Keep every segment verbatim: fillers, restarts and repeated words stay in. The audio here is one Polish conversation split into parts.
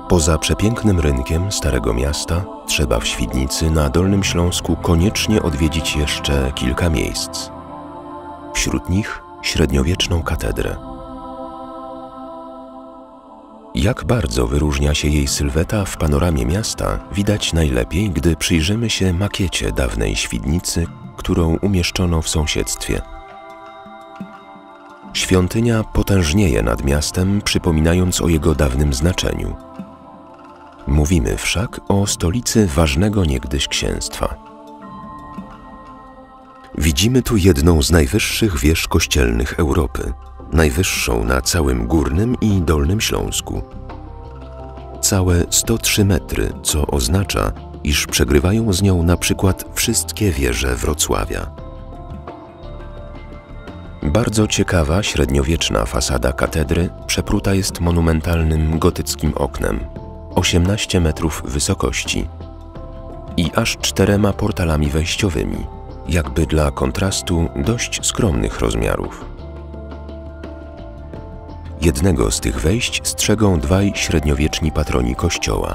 Poza przepięknym rynkiem Starego Miasta trzeba w Świdnicy na Dolnym Śląsku koniecznie odwiedzić jeszcze kilka miejsc. Wśród nich średniowieczną katedrę. Jak bardzo wyróżnia się jej sylweta w panoramie miasta, widać najlepiej, gdy przyjrzymy się makiecie dawnej Świdnicy, którą umieszczono w sąsiedztwie. Świątynia potężnieje nad miastem, przypominając o jego dawnym znaczeniu. Mówimy wszak o stolicy ważnego niegdyś księstwa. Widzimy tu jedną z najwyższych wież kościelnych Europy, najwyższą na całym Górnym i Dolnym Śląsku. Całe sto trzy metry, co oznacza, iż przegrywają z nią na przykład wszystkie wieże Wrocławia. Bardzo ciekawa średniowieczna fasada katedry przepruta jest monumentalnym gotyckim oknem, osiemnaście metrów wysokości i aż czterema portalami wejściowymi, jakby dla kontrastu dość skromnych rozmiarów. Jednego z tych wejść strzegą dwaj średniowieczni patroni kościoła.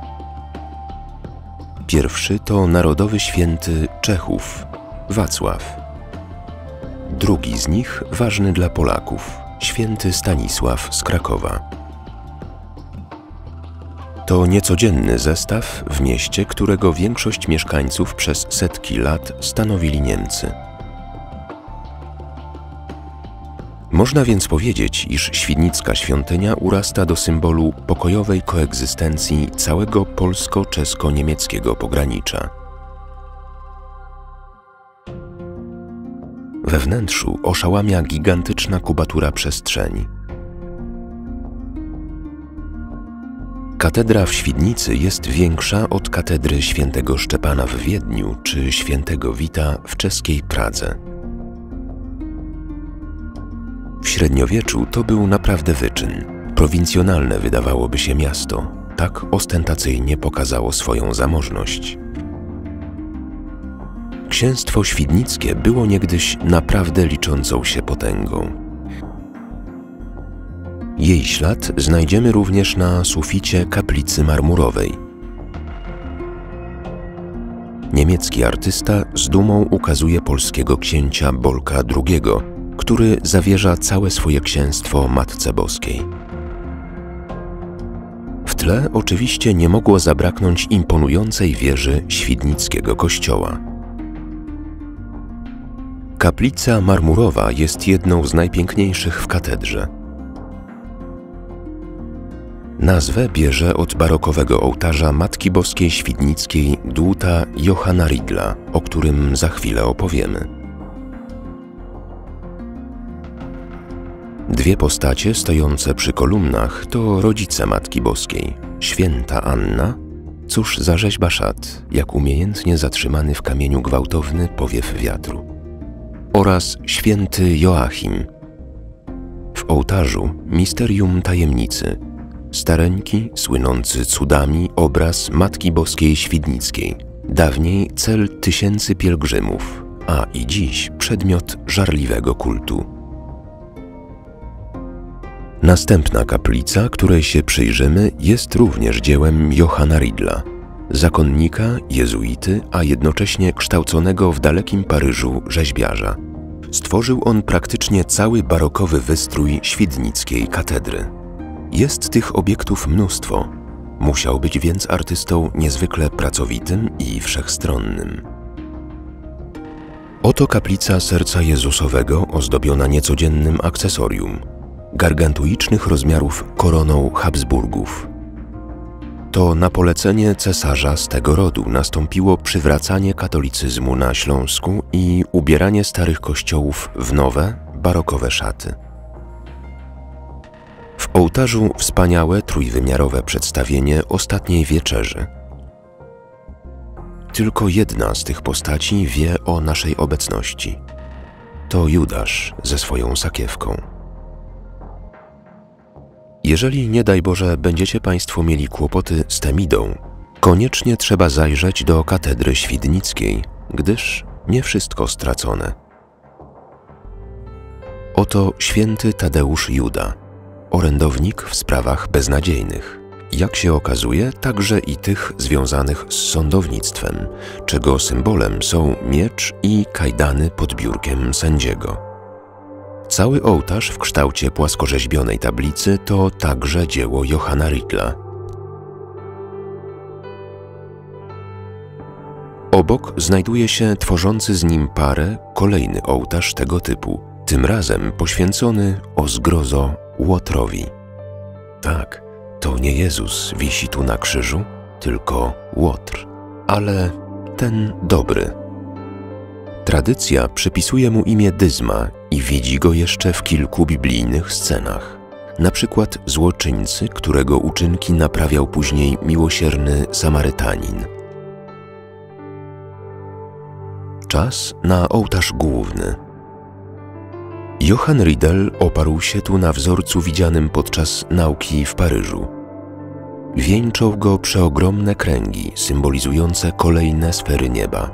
Pierwszy to narodowy święty Czechów, Wacław. Drugi z nich, ważny dla Polaków, święty Stanisław z Krakowa. To niecodzienny zestaw w mieście, którego większość mieszkańców przez setki lat stanowili Niemcy. Można więc powiedzieć, iż świdnicka świątynia urasta do symbolu pokojowej koegzystencji całego polsko-czesko-niemieckiego pogranicza. We wnętrzu oszałamia gigantyczna kubatura przestrzeni. Katedra w Świdnicy jest większa od katedry świętego Szczepana w Wiedniu czy świętego Wita w czeskiej Pradze. W średniowieczu to był naprawdę wyczyn. Prowincjonalne wydawałoby się miasto, tak ostentacyjnie pokazało swoją zamożność. Księstwo świdnickie było niegdyś naprawdę liczącą się potęgą. Jej ślad znajdziemy również na suficie kaplicy marmurowej. Niemiecki artysta z dumą ukazuje polskiego księcia Bolka drugiego, który zawierza całe swoje księstwo Matce Boskiej. W tle oczywiście nie mogło zabraknąć imponującej wieży świdnickiego kościoła. Kaplica marmurowa jest jedną z najpiękniejszych w katedrze. Nazwę bierze od barokowego ołtarza Matki Boskiej Świdnickiej dłuta Johanna Ridla, o którym za chwilę opowiemy. Dwie postacie stojące przy kolumnach to rodzice Matki Boskiej, święta Anna, cóż za rzeźba szat, jak umiejętnie zatrzymany w kamieniu gwałtowny powiew wiatru, oraz święty Joachim. W ołtarzu misterium tajemnicy, stareńki, słynący cudami obraz Matki Boskiej Świdnickiej, dawniej cel tysięcy pielgrzymów, a i dziś przedmiot żarliwego kultu. Następna kaplica, której się przyjrzymy, jest również dziełem Johanna Ridla, zakonnika, jezuity, a jednocześnie kształconego w dalekim Paryżu rzeźbiarza. Stworzył on praktycznie cały barokowy wystrój świdnickiej katedry. Jest tych obiektów mnóstwo. Musiał być więc artystą niezwykle pracowitym i wszechstronnym. Oto kaplica Serca Jezusowego ozdobiona niecodziennym akcesorium, gargantuicznych rozmiarów koroną Habsburgów. To na polecenie cesarza z tego rodu nastąpiło przywracanie katolicyzmu na Śląsku i ubieranie starych kościołów w nowe, barokowe szaty. W ołtarzu wspaniałe trójwymiarowe przedstawienie Ostatniej Wieczerzy. Tylko jedna z tych postaci wie o naszej obecności. To Judasz ze swoją sakiewką. Jeżeli, nie daj Boże, będziecie Państwo mieli kłopoty z Temidą, koniecznie trzeba zajrzeć do katedry świdnickiej, gdyż nie wszystko stracone. Oto święty Tadeusz Juda, orędownik w sprawach beznadziejnych, Jak się okazuje, także i tych związanych z sądownictwem, czego symbolem są miecz i kajdany pod biurkiem sędziego. Cały ołtarz w kształcie płaskorzeźbionej tablicy to także dzieło Johanna Riedla. Obok znajduje się tworzący z nim parę kolejny ołtarz tego typu, tym razem poświęcony, o zgrozo, Łotrowi. Tak, to nie Jezus wisi tu na krzyżu, tylko Łotr, ale ten dobry. Tradycja przypisuje mu imię Dyzma i widzi go jeszcze w kilku biblijnych scenach. Na przykład złoczyńcy, którego uczynki naprawiał później miłosierny Samarytanin. Czas na ołtarz główny. Johann Riedel oparł się tu na wzorcu widzianym podczas nauki w Paryżu. Wieńczą go przeogromne kręgi symbolizujące kolejne sfery nieba.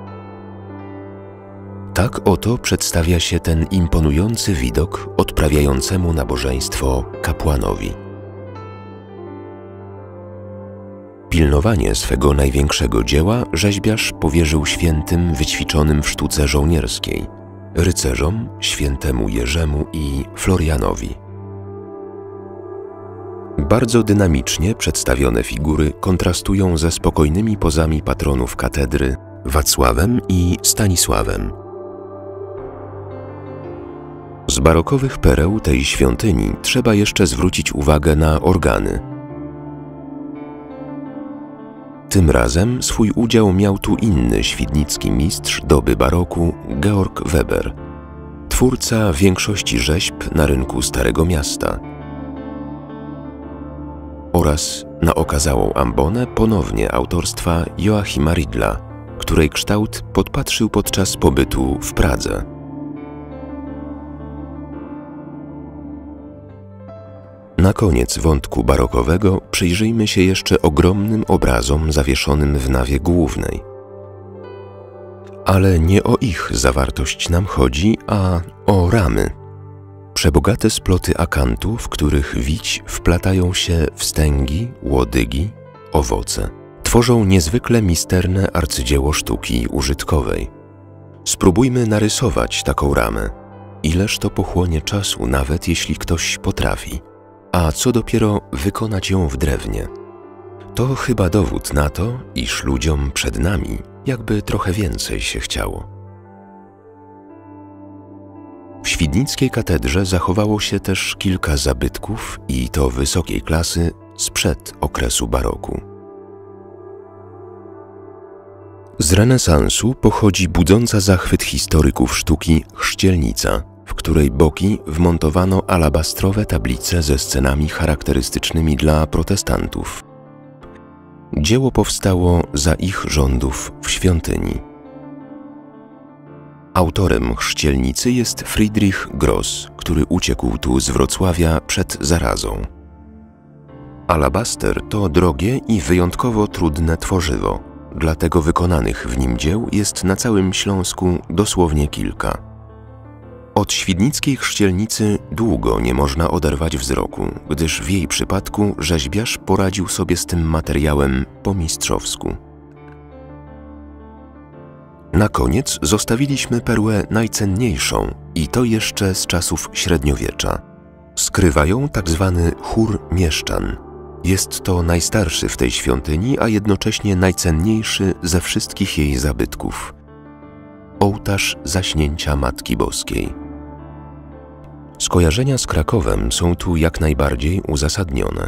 Tak oto przedstawia się ten imponujący widok odprawiającemu nabożeństwo kapłanowi. Pilnowanie swego największego dzieła rzeźbiarz powierzył świętym wyćwiczonym w sztuce żołnierskiej, rycerzom świętemu Jerzemu i Florianowi. Bardzo dynamicznie przedstawione figury kontrastują ze spokojnymi pozami patronów katedry Wacławem i Stanisławem. Z barokowych pereł tej świątyni trzeba jeszcze zwrócić uwagę na organy. Tym razem swój udział miał tu inny świdnicki mistrz doby baroku, Georg Weber, twórca większości rzeźb na rynku Starego Miasta. Oraz na okazałą ambonę ponownie autorstwa Joachima Riedla, której kształt podpatrzył podczas pobytu w Pradze. Na koniec wątku barokowego przyjrzyjmy się jeszcze ogromnym obrazom zawieszonym w nawie głównej. Ale nie o ich zawartość nam chodzi, a o ramy. Przebogate sploty akantu, w których wić wplatają się wstęgi, łodygi, owoce, tworzą niezwykle misterne arcydzieło sztuki użytkowej. Spróbujmy narysować taką ramę. Ileż to pochłonie czasu, nawet jeśli ktoś potrafi. A co dopiero wykonać ją w drewnie. To chyba dowód na to, iż ludziom przed nami jakby trochę więcej się chciało. W świdnickiej katedrze zachowało się też kilka zabytków i to wysokiej klasy sprzed okresu baroku. Z renesansu pochodzi budząca zachwyt historyków sztuki chrzcielnica, w której boki wmontowano alabastrowe tablice ze scenami charakterystycznymi dla protestantów. Dzieło powstało za ich rządów w świątyni. Autorem chrzcielnicy jest Friedrich Gross, który uciekł tu z Wrocławia przed zarazą. Alabaster to drogie i wyjątkowo trudne tworzywo, dlatego wykonanych w nim dzieł jest na całym Śląsku dosłownie kilka. Od świdnickiej chrzcielnicy długo nie można oderwać wzroku, gdyż w jej przypadku rzeźbiarz poradził sobie z tym materiałem po mistrzowsku. Na koniec zostawiliśmy perłę najcenniejszą i to jeszcze z czasów średniowiecza. Skrywa ją tak zwany chór mieszczan. Jest to najstarszy w tej świątyni, a jednocześnie najcenniejszy ze wszystkich jej zabytków. Ołtarz Zaśnięcia Matki Boskiej. Skojarzenia z Krakowem są tu jak najbardziej uzasadnione.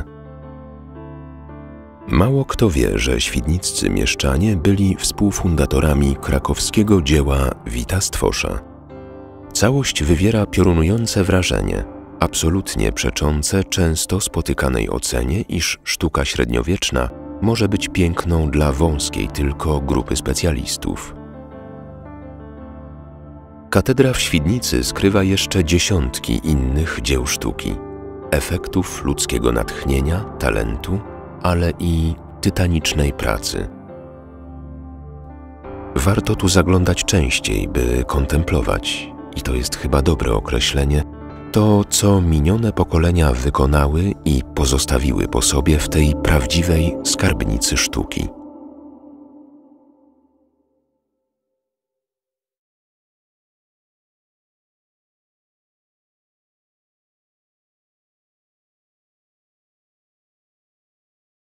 Mało kto wie, że świdniccy mieszczanie byli współfundatorami krakowskiego dzieła Wita Stwosza. Całość wywiera piorunujące wrażenie, absolutnie przeczące często spotykanej ocenie, iż sztuka średniowieczna może być piękną dla wąskiej tylko grupy specjalistów. Katedra w Świdnicy skrywa jeszcze dziesiątki innych dzieł sztuki, efektów ludzkiego natchnienia, talentu, ale i tytanicznej pracy. Warto tu zaglądać częściej, by kontemplować, i to jest chyba dobre określenie, to, co minione pokolenia wykonały i pozostawiły po sobie w tej prawdziwej skarbnicy sztuki.